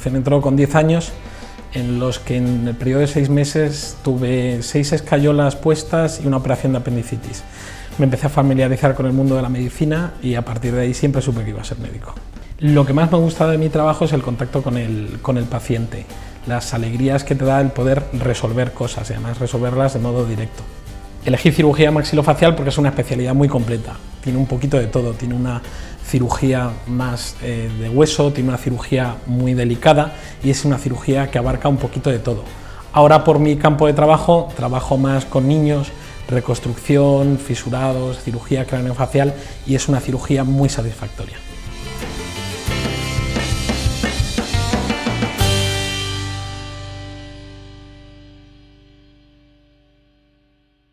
formación entró con 10 años, en los que en el periodo de 6 meses tuve 6 escayolas puestas y una operación de apendicitis. Me empecé a familiarizar con el mundo de la medicina y a partir de ahí siempre supe que iba a ser médico. Lo que más me gusta de mi trabajo es el contacto con el paciente, las alegrías que te da el poder resolver cosas y además resolverlas de modo directo. Elegí cirugía maxilofacial porque es una especialidad muy completa, tiene un poquito de todo, tiene una cirugía más de hueso, tiene una cirugía muy delicada y es una cirugía que abarca un poquito de todo. Ahora por mi campo de trabajo, trabajo más con niños, reconstrucción, fisurados, cirugía craneofacial y es una cirugía muy satisfactoria.